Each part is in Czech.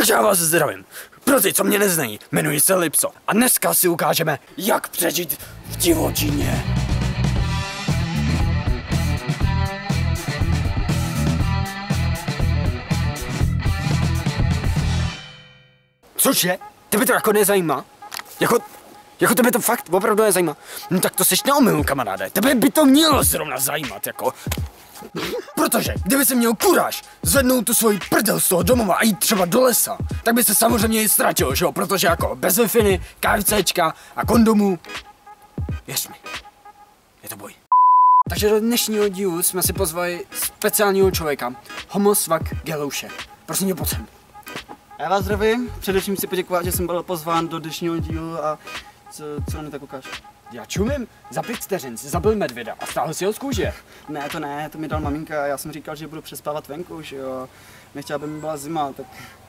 Takže já vás zdravím. Pro ty, co mě neznají, jmenuji se Lipso. A dneska si ukážeme, jak přežít v divočině. Cože? Tebe to jako nezajímá? Jako tebe to fakt opravdu nezajímá? No tak to seš na omylu, kamaráde. Tebe by to mělo zrovna zajímat, jako. Protože kdyby se měl kuráž zvednout tu svoji prdel z toho domova a jít třeba do lesa, tak by se samozřejmě i ztratil, že jo? Protože jako bez Wi-Fi, KFCčka a kondomů, věř mi, je to boj. Takže do dnešního dílu jsme si pozvali speciálního člověka, Homo Svak Gelouše. Prosím tě, pojď sem. Já vás zdravím, především si poděkovat, že jsem byl pozván do dnešního dílu a co na mě tak ukáž? Já čumím, za 5 vteřin si zabil medvěda a stáhl si ho z kůže. Ne, to mi dal maminka, já jsem říkal, že budu přespávat venku, že jo, nechtěla, aby mi byla zima, tak...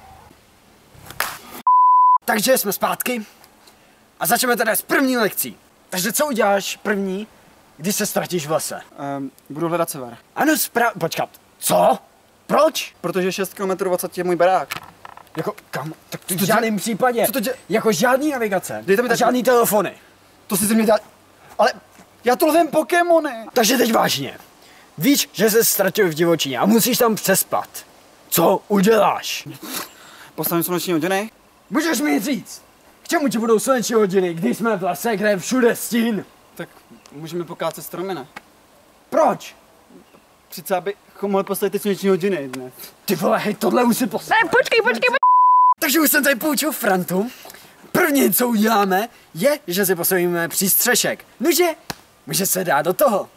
Takže jsme zpátky a začneme teda s první lekcí. Takže co uděláš první, když se ztratíš v lese? Budu hledat sever. Ano, počkat, co? Proč? Protože 6 km 20 je můj barák. Jako kam? Tak to v žádném případě. Co to jako žádný navigace. Dejte mi a žádný telefony. To si ze mě dá... Ale já to lovím Pokémony. Takže teď vážně. Víš, že se ztratil v divočině a musíš tam přespat. Co uděláš? Postavím sluneční hodiny. Můžeš mi říct, k čemu ti budou sluneční hodiny, když jsme v lese, kde je všude stín? Tak můžeme pokácet stromy, ne? Proč? Přece abychom mohli postavit ty sluneční hodiny, ne? Ty vole, hej, tohle už si postavil. Ne, počkej. Takže už jsem tady půjčil Frantu. První, co uděláme, je, že si postavíme přístřešek. Nože, může se dát do toho.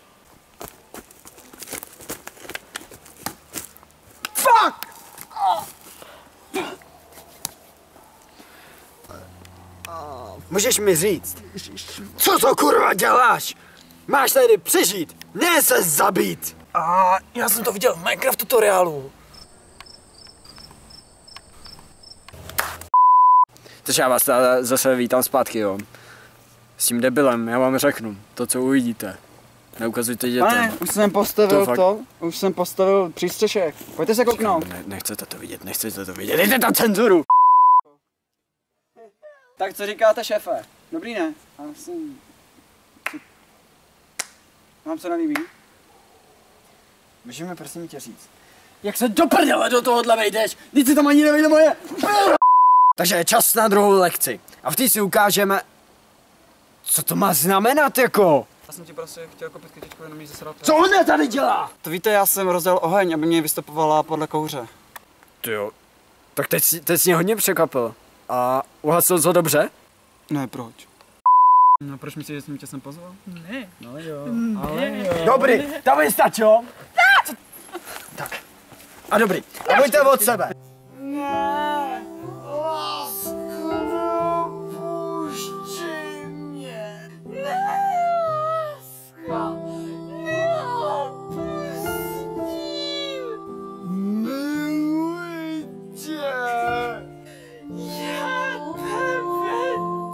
Fuck! Můžeš mi říct, co to kurva děláš? Máš tady přežít, ne se zabít. Já jsem to viděl v Minecraft tutoriálu. Takže já vás zase vítám zpátky, jo. S tím debilem, já vám řeknu, to, co uvidíte. Neukazujte dětem. Pane, už jsem postavil přístřešek. Pojďte se kouknout. Nechcete to vidět, dejte tam cenzuru. Tak co říkáte, šéfe? Dobrý, ne? Vám se nelíbí? Můžeme prosím tě říct, jak se do prdele do tohohle vejdeš? Nic si tam ani nevejde moje. Takže je čas na druhou lekci. A v té si ukážeme, co to má znamenat, jako. Já jsem ti prostě chtěl kopit kytičku jenom jí zesrat. Co ona tady dělá? To víte, já jsem rozdělal oheň, aby mě vystupovala podle kouře. Ty jo. Tak teď jsi mě hodně překvapil. A uhasil to dobře? Ne, proč? No proč myslíš, že jsem pozval? Ne. No jo, ale jo. Dobrý, to by stačilo. Tak. A dobrý, a pojďte od sebe. Ne, lásku, pušti mě. Ne, láska, neopustím. Miluji tě. Já tebe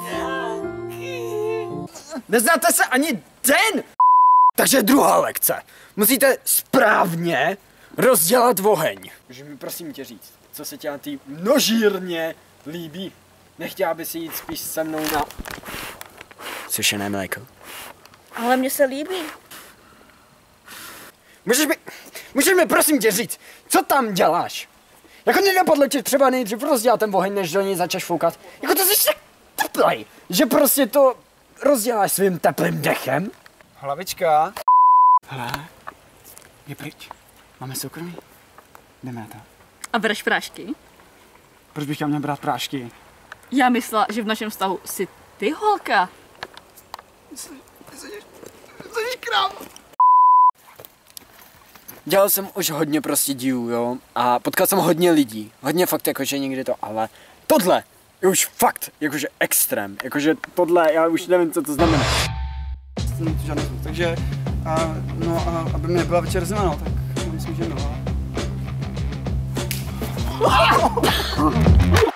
taky. Neznáte se ani den! Takže druhá lekce. Musíte správně rozdělat oheň. Můžeš mi prosím tě říct, co se tě na té množírně líbí? Nechtěla by si jít spíš se mnou na sušené mléko? Ale mně se líbí. Můžeš mi prosím tě říct, co tam děláš? Jako nenapadlo tě třeba nejdřív rozdělat ten oheň, než do něj začneš foukat? Jako to jsi tak teplej, že prostě to rozděláš svým teplým dechem? Hlavička. Hele, je pryč. Máme soukromí. Jdeme na to. A bereš prášky? Proč bych měl brát prášky? Já myslela, že v našem vztahu jsi ty holka. Jsi krám. Dělal jsem už hodně prostě dílů, jo, a potkal jsem hodně lidí, hodně fakt jakože někdy to, ale tohle je už fakt jakože extrém, jakože tohle, já už nevím, co to znamená. Takže, aby mě byla večer zima, no, tak myslím, že no.